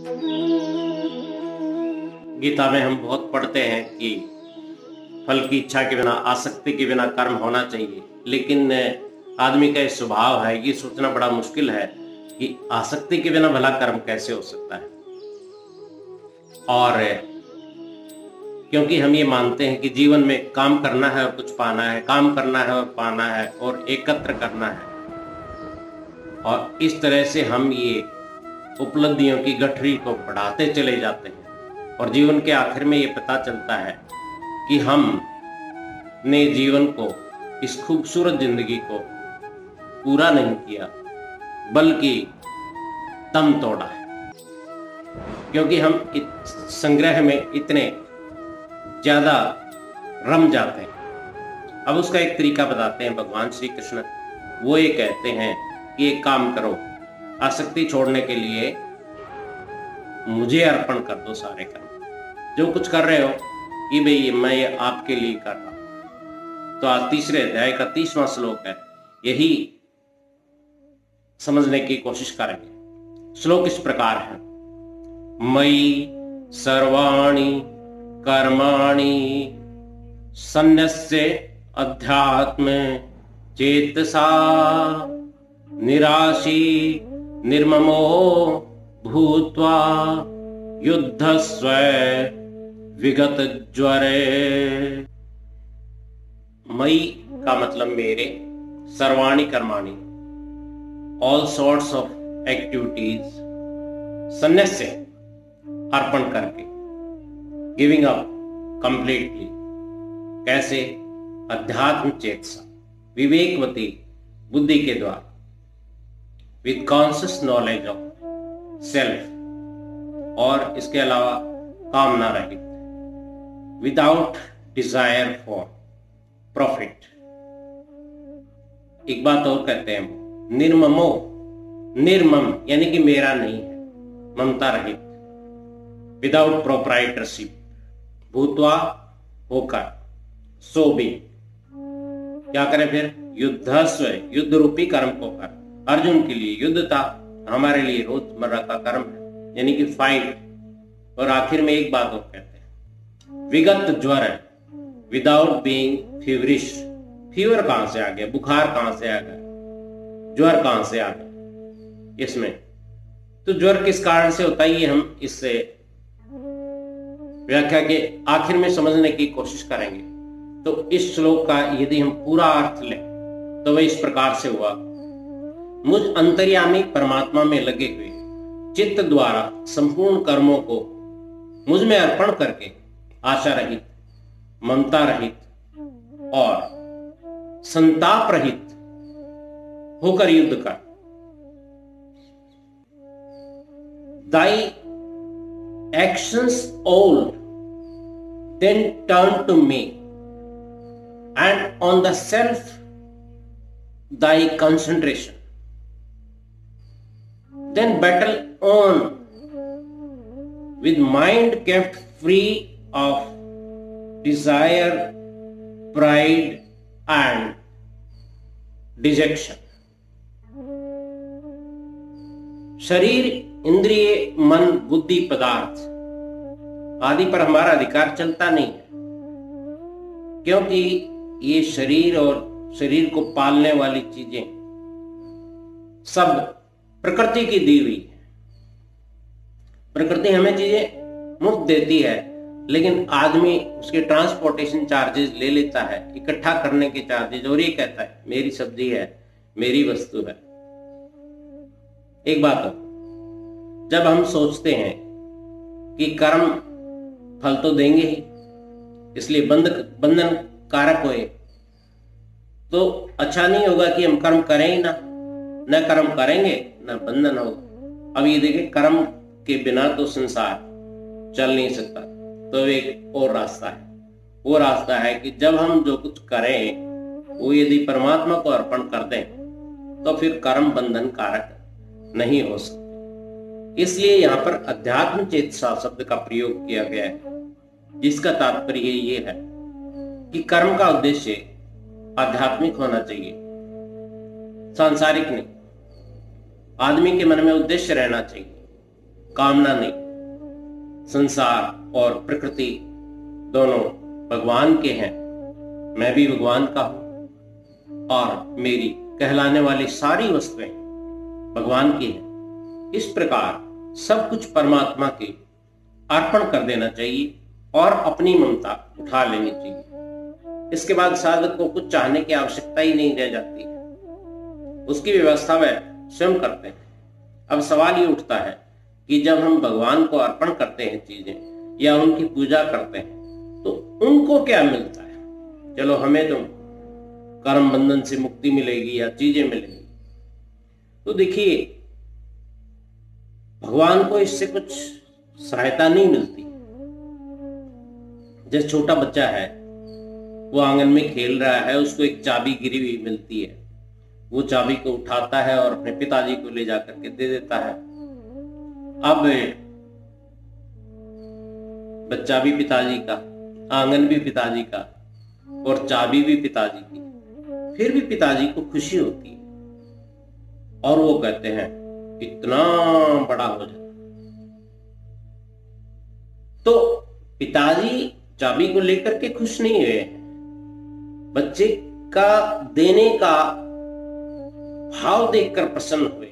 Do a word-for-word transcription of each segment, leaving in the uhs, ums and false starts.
गीता में हम बहुत पढ़ते हैं कि फल की इच्छा के बिना, आसक्ति के बिना कर्म होना चाहिए, लेकिन आदमी का स्वभाव है ये सोचना बड़ा मुश्किल है कि आसक्ति के बिना भला कर्म कैसे हो सकता है। और क्योंकि हम ये मानते हैं कि जीवन में काम करना है और कुछ पाना है, काम करना है और पाना है और एकत्र करना है, और इस तरह से हम ये उपलब्धियों की गठरी को बढ़ाते चले जाते हैं और जीवन के आखिर में ये पता चलता है कि हम ने जीवन को, इस खूबसूरत जिंदगी को पूरा नहीं किया बल्कि दम तोड़ा है, क्योंकि हम संग्रह में इतने ज्यादा रम जाते हैं। अब उसका एक तरीका बताते हैं भगवान श्री कृष्ण। वो ये कहते हैं कि एक काम करो, आसक्ति छोड़ने के लिए मुझे अर्पण कर दो सारे कर्म, जो कुछ कर रहे हो कि भाई मैं ये आपके लिए कर रहा हूं। तो आज तीसरे अध्याय का तीसवां श्लोक है, यही समझने की कोशिश करेंगे। श्लोक इस प्रकार है, मयि सर्वाणि कर्माणि सन्न्यस्य अध्यात्म चेतसा निराशी निर्ममो भूत्वा युद्धस्व विगत ज्वरे। मई का मतलब मेरे, सर्वाणि कर्माणि ऑल सॉर्ट्स ऑफ एक्टिविटीज, सन्न्यास्य अर्पण करके, गिविंग अप कंप्लीटली। कैसे? अध्यात्म चेतसा, विवेकवती बुद्धि के द्वारा, with conscious knowledge of self, और इसके अलावा कामना रहित, विदाउट डिजायर फॉर प्रॉफिट। एक बात और कहते हैं, निर्ममो, निर्मम यानी कि मेरा नहीं है, ममता रहित, विदाउट प्रोप्राइटरशिप, भूतवा होकर, सो भी। क्या करें फिर? युद्धस्व, युद्ध रूपी कर्म को कर। अर्जुन के लिए युद्ध था, हमारे लिए रोजमर्रा का कर्म है, यानी कि फाइट। और आखिर में एक बात और कहते हैं, विगत ज्वर, विदाउट बीइंग फीवरिश। फीवर कहां से आ गया? बुखार कहां से आ गया? ज्वर कहां से आ गया इसमें? तो ज्वर किस कारण से होता है ये हम इससे व्याख्या के आखिर में समझने की कोशिश करेंगे। तो इस श्लोक का यदि हम पूरा अर्थ लें तो वह इस प्रकार से हुआ, मुझ अंतर्यामी परमात्मा में लगे हुए चित्त द्वारा संपूर्ण कर्मों को मुझ में अर्पण करके आशा रहित, ममता रहित और संताप रहित होकर युद्ध कर। दाई actions old, then turn to me, and on the self thy concentration, then battle on with mind kept free of desire, pride and dejection. शरीर, इंद्रिय, मन, बुद्धि, पदार्थ आदि पर हमारा अधिकार चलता नहीं है, क्योंकि ये शरीर और शरीर को पालने वाली चीजें सब प्रकृति की दी हुई है। प्रकृति हमें चीजें मुफ्त देती है, लेकिन आदमी उसके ट्रांसपोर्टेशन चार्जेस ले लेता है, इकट्ठा करने के चार्जेस, और ये कहता है मेरी सब्जी है, मेरी वस्तु है। एक बात हो, जब हम सोचते हैं कि कर्म फल तो देंगे ही, इसलिए बंध बंधन कारक होए, तो अच्छा नहीं होगा कि हम कर्म करें ही ना, न कर्म करेंगे न बंधन होगा। अब ये देखिए, कर्म के बिना तो संसार चल नहीं सकता। तो एक और रास्ता है, वो रास्ता है कि जब हम जो कुछ करें वो यदि परमात्मा को अर्पण कर दें तो फिर कर्म बंधन कारक नहीं हो सकते। इसलिए यहाँ पर अध्यात्म चेतसा शब्द का प्रयोग किया गया है, जिसका तात्पर्य ये है कि कर्म का उद्देश्य आध्यात्मिक होना चाहिए, सांसारिक नहीं। आदमी के मन में उद्देश्य रहना चाहिए कामना नहीं। संसार और प्रकृति दोनों भगवान के हैं, मैं भी भगवान का हूं और मेरी कहलाने वाली सारी वस्तुएं भगवान की हैं। इस प्रकार सब कुछ परमात्मा के अर्पण कर देना चाहिए और अपनी ममता उठा लेनी चाहिए। इसके बाद साधक को कुछ चाहने की आवश्यकता ही नहीं रह जाती है, उसकी व्यवस्था वह स्वयं करते हैं। अब सवाल ये उठता है कि जब हम भगवान को अर्पण करते हैं चीजें या उनकी पूजा करते हैं तो उनको क्या मिलता है? चलो हमें तो कर्म बंधन से मुक्ति मिलेगी या चीजें मिलेंगी, तो देखिए भगवान को इससे कुछ सहायता नहीं मिलती। जैसे छोटा बच्चा है, वो आंगन में खेल रहा है, उसको एक चाबी गिरी हुई मिलती है, वो चाबी को उठाता है और अपने पिताजी को ले जाकर के दे देता है। अब बच्चा भी पिताजी का, आंगन भी पिताजी का और चाबी भी पिताजी की, फिर भी पिताजी को खुशी होती है और वो कहते हैं इतना बड़ा हो जाता। तो पिताजी चाबी को लेकर के खुश नहीं हुए, बच्चे का देने का भाव देखकर प्रसन्न हुए।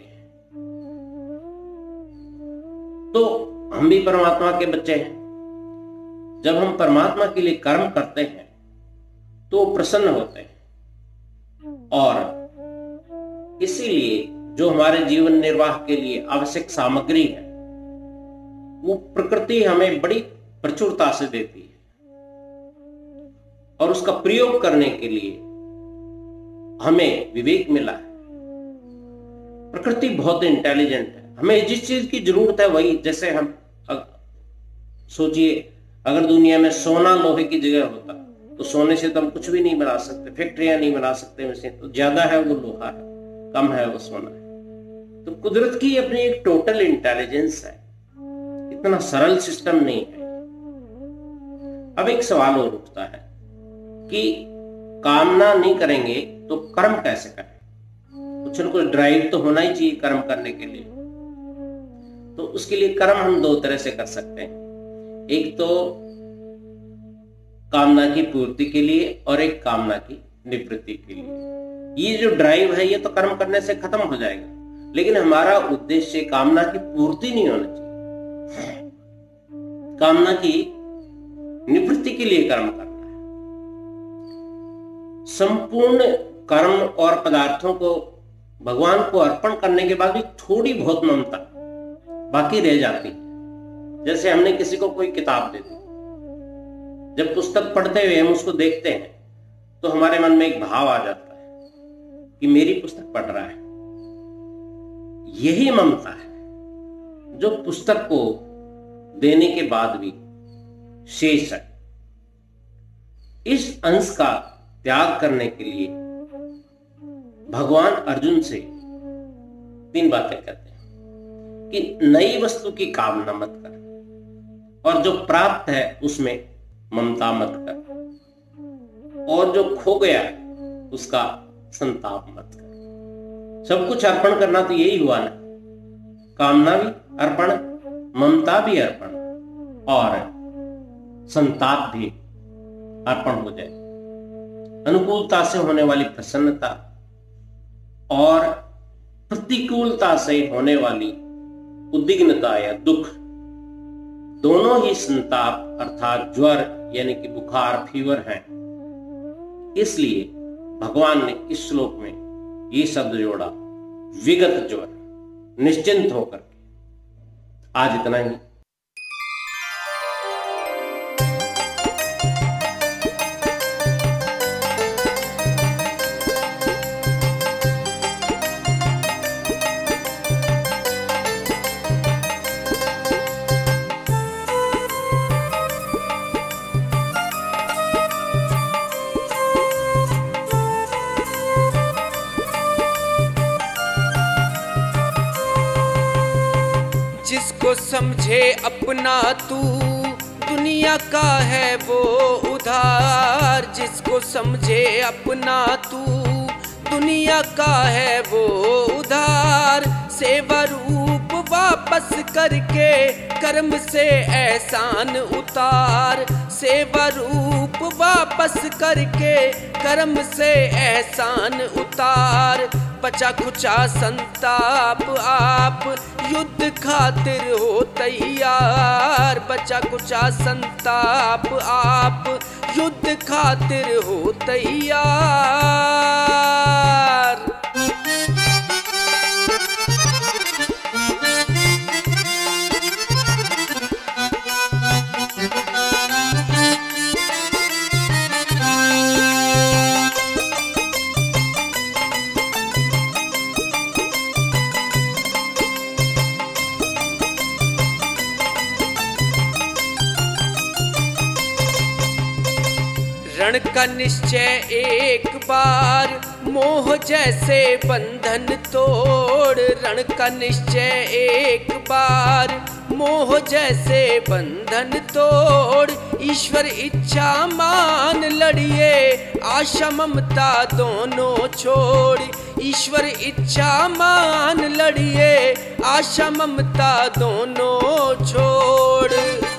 तो हम भी परमात्मा के बच्चे हैं। जब हम परमात्मा के लिए कर्म करते हैं तो प्रसन्न होते हैं और इसीलिए जो हमारे जीवन निर्वाह के लिए आवश्यक सामग्री है वो प्रकृति हमें बड़ी प्रचुरता से देती है और उसका प्रयोग करने के लिए हमें विवेक मिला है। प्रकृति बहुत इंटेलिजेंट है, हमें जिस चीज की जरूरत है वही, जैसे हम सोचिए अगर दुनिया में सोना लोहे की जगह होता तो सोने से तो हम कुछ भी नहीं बना सकते, फैक्ट्रियां नहीं बना सकते, वैसे तो ज्यादा है वो लोहा है, कम है वो सोना है। तो कुदरत की अपनी एक टोटल इंटेलिजेंस है, इतना सरल सिस्टम नहीं है। अब एक सवाल और उठता है कि कामना नहीं करेंगे तो कर्म कैसे करें? कुछ न कुछ ड्राइव तो होना ही चाहिए कर्म करने के लिए। तो उसके लिए कर्म हम दो तरह से कर सकते हैं, एक तो कामना की पूर्ति के लिए और एक कामना की निवृत्ति के लिए। ये जो ड्राइव है ये तो कर्म करने से खत्म हो जाएगा, लेकिन हमारा उद्देश्य कामना की पूर्ति नहीं होना चाहिए, कामना की निवृत्ति के लिए कर्म करना है। संपूर्ण कर्म और पदार्थों को भगवान को अर्पण करने के बाद भी थोड़ी बहुत ममता बाकी रह जाती है। जैसे हमने किसी को कोई किताब दे दी, जब पुस्तक पढ़ते हुए हम उसको देखते हैं तो हमारे मन में एक भाव आ जाता है कि मेरी पुस्तक पढ़ रहा है। यही ममता है जो पुस्तक को देने के बाद भी शेष है। इस अंश का त्याग करने के लिए भगवान अर्जुन से तीन बातें कहते हैं कि नई वस्तु की कामना मत कर और जो प्राप्त है उसमें ममता मत कर और जो खो गया है उसका संताप मत कर। सब कुछ अर्पण करना तो यही हुआ ना, कामना भी अर्पण, ममता भी अर्पण और संताप भी अर्पण हो जाए। अनुकूलता से होने वाली प्रसन्नता और प्रतिकूलता से होने वाली उद्विग्नता या दुख, दोनों ही संताप अर्थात ज्वर यानी कि बुखार, फीवर है। इसलिए भगवान ने इस श्लोक में ये शब्द जोड़ा, विगत ज्वर, निश्चिंत होकर के। आज इतना ही। जिसको समझे अपना तू दुनिया का है वो उधार, जिसको समझे अपना तू दुनिया का है वो उधार। सेवा रूप वापस करके कर्म से एहसान उतार। सेवा रूप वापस करके कर्म से एहसान उतार। बचा खुचा संताप आप युद्ध खातिर हो तैयार। बचा खुचा संताप आप युद्ध खातिर हो तैयार। रण का निश्चय एक बार मोह जैसे बंधन तोड़। रण का निश्चय एक बार मोह जैसे बंधन तोड़। ईश्वर इच्छा मान लड़िए आशा ममता दोनों छोड़। ईश्वर इच्छा मान लड़िए आशा ममता दोनों छोड़।